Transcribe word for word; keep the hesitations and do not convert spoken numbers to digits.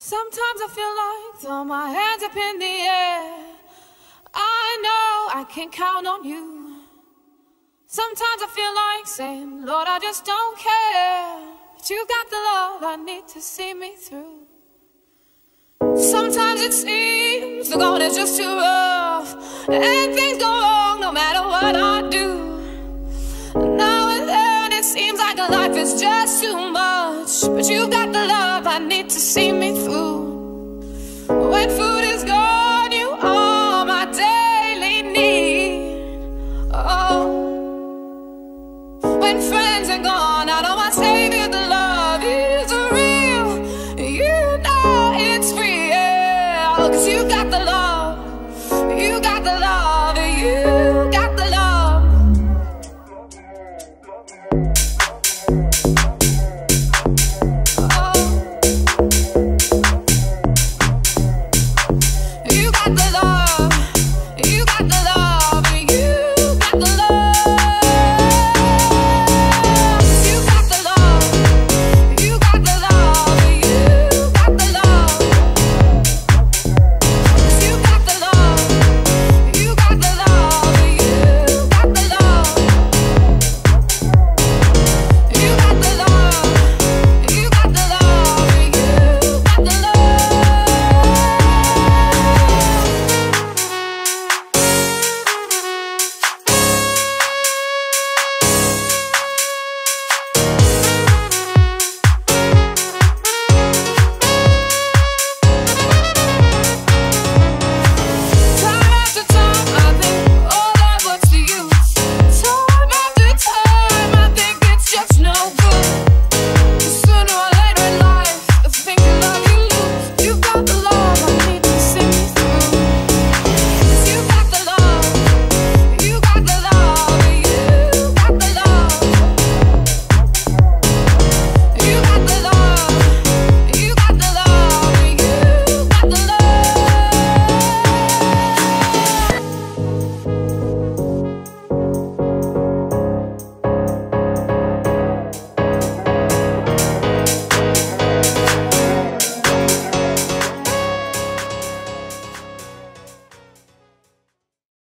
Sometimes I feel like throw my hands up in the air. I know I can count on you. Sometimes I feel like saying, Lord, I just don't care, but you've got the love I need to see me through. Sometimes it seems the going is just too rough, and things go wrong no matter what I do. Now and then it seems like life is just too much, but you've got the love I need to see me through.